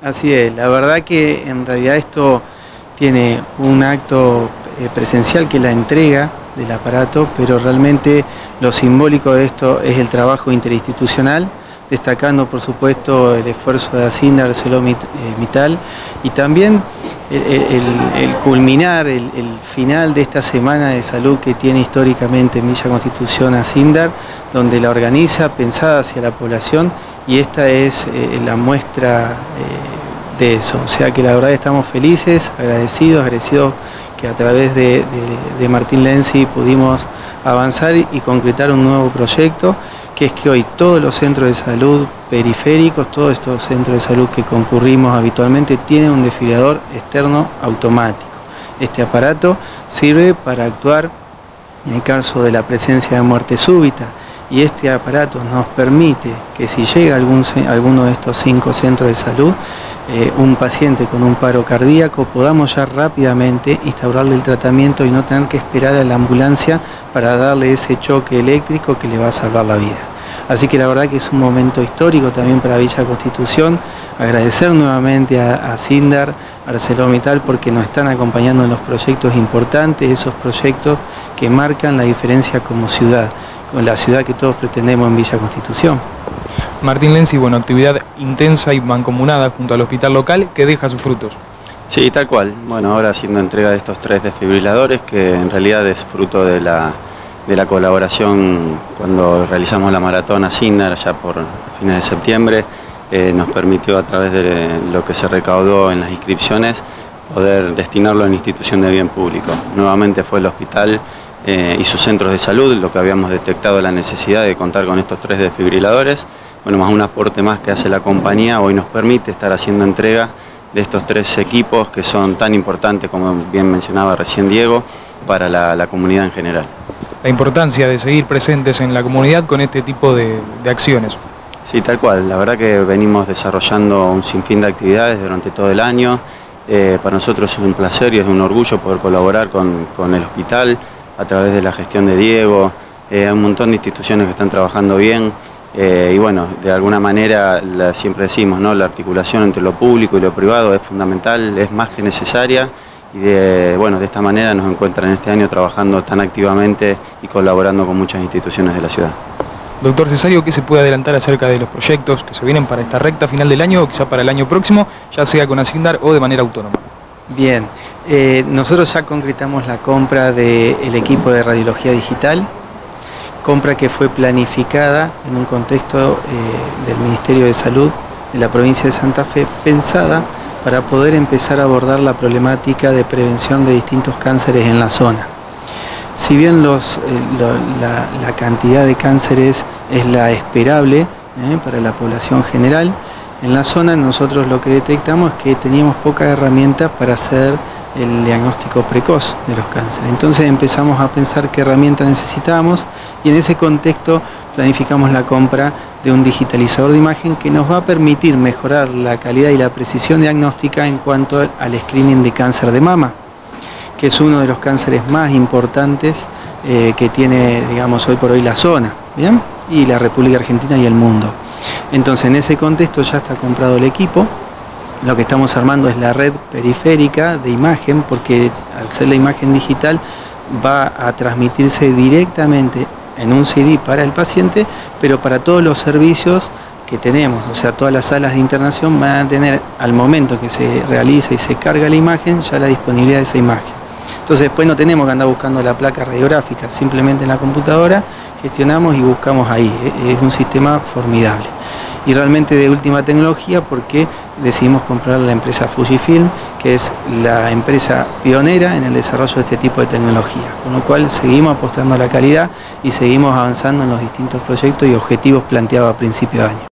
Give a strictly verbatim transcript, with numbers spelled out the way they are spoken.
Así es, la verdad que en realidad esto tiene un acto eh, presencial que es la entrega del aparato, pero realmente lo simbólico de esto es el trabajo interinstitucional, destacando por supuesto el esfuerzo de Asindar, ArcelorMittal y también el, el, el culminar, el, el final de esta semana de salud que tiene históricamente en Villa Constitución Asindar, donde la organiza pensada hacia la población, y esta es eh, la muestra eh, de eso. O sea que la verdad estamos felices, agradecidos, agradecidos que a través de, de, de Martín Lenzi pudimos avanzar y concretar un nuevo proyecto, que es que hoy todos los centros de salud periféricos, todos estos centros de salud que concurrimos habitualmente, tienen un desfibrilador externo automático. Este aparato sirve para actuar en el caso de la presencia de muerte súbita, y este aparato nos permite que si llega a algún, alguno de estos cinco centros de salud, eh, un paciente con un paro cardíaco, podamos ya rápidamente instaurarle el tratamiento y no tener que esperar a la ambulancia para darle ese choque eléctrico que le va a salvar la vida. Así que la verdad que es un momento histórico también para Villa Constitución. Agradecer nuevamente a, a Asindar, a ArcelorMittal, porque nos están acompañando en los proyectos importantes, esos proyectos que marcan la diferencia como ciudad, con la ciudad que todos pretendemos en Villa Constitución. Martín Lenzi, bueno, actividad intensa y mancomunada junto al hospital local que deja sus frutos. Sí, tal cual. Bueno, ahora haciendo entrega de estos tres desfibriladores, que en realidad es fruto de la, de la colaboración cuando realizamos la maratón Asindar, ya por fines de septiembre, eh, nos permitió a través de lo que se recaudó en las inscripciones poder destinarlo en institución de bien público. Nuevamente fue el hospital Eh, y sus centros de salud lo que habíamos detectado la necesidad de contar con estos tres desfibriladores. Bueno, más un aporte más que hace la compañía, hoy nos permite estar haciendo entrega de estos tres equipos que son tan importantes, como bien mencionaba recién Diego, para la, la comunidad en general. La importancia de seguir presentes en la comunidad con este tipo de, de acciones. Sí, tal cual. La verdad que venimos desarrollando un sinfín de actividades durante todo el año. Eh, para nosotros es un placer y es un orgullo poder colaborar con, con el hospital, a través de la gestión de Diego. Eh, hay un montón de instituciones que están trabajando bien, eh, y bueno, de alguna manera la, siempre decimos, ¿no?, la articulación entre lo público y lo privado es fundamental, es más que necesaria, y de, bueno, de esta manera nos encuentran este año trabajando tan activamente y colaborando con muchas instituciones de la ciudad. Doctor Cesario, ¿qué se puede adelantar acerca de los proyectos que se vienen para esta recta final del año o quizá para el año próximo, ya sea con Asindar o de manera autónoma? Bien, eh, nosotros ya concretamos la compra del equipo de radiología digital, compra que fue planificada en un contexto eh, del Ministerio de Salud de la provincia de Santa Fe, pensada para poder empezar a abordar la problemática de prevención de distintos cánceres en la zona. Si bien los, eh, lo, la, la cantidad de cánceres es la esperable eh, para la población general, en la zona nosotros lo que detectamos es que teníamos pocas herramientas para hacer el diagnóstico precoz de los cánceres. Entonces empezamos a pensar qué herramientas necesitábamos, y en ese contexto planificamos la compra de un digitalizador de imagen que nos va a permitir mejorar la calidad y la precisión diagnóstica en cuanto al screening de cáncer de mama, que es uno de los cánceres más importantes eh, que tiene, digamos, hoy por hoy la zona, ¿bien?, y la República Argentina y el mundo. Entonces, en ese contexto ya está comprado el equipo. Lo que estamos armando es la red periférica de imagen, porque al ser la imagen digital va a transmitirse directamente en un C D para el paciente, pero para todos los servicios que tenemos, o sea, todas las salas de internación van a tener, al momento que se realiza y se carga la imagen, ya la disponibilidad de esa imagen. Entonces después no tenemos que andar buscando la placa radiográfica, simplemente en la computadora gestionamos y buscamos ahí. Es un sistema formidable y realmente de última tecnología, porque decidimos comprar la empresa Fujifilm, que es la empresa pionera en el desarrollo de este tipo de tecnología, con lo cual seguimos apostando a la calidad y seguimos avanzando en los distintos proyectos y objetivos planteados a principio de año.